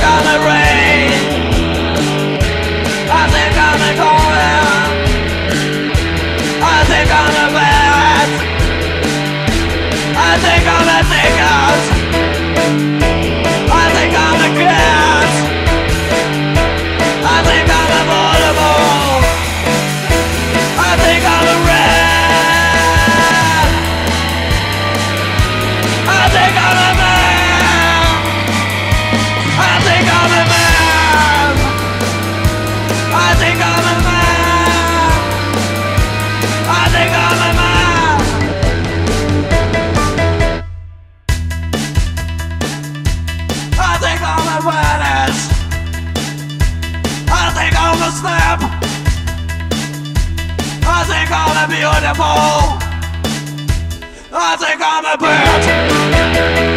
I'm a rain. I think I'm a golden. I think I'm a bat. I think I'm a ticket. I think I'm a cat. I think I'm a vulnerable. I think I'm a rat. I think I'm a man. I think I'm a man. I think I'm a man. I think I'm a man. I think I'm a vanish. I think I'm a snap. I think I'm a beautiful. I think I'm a bird.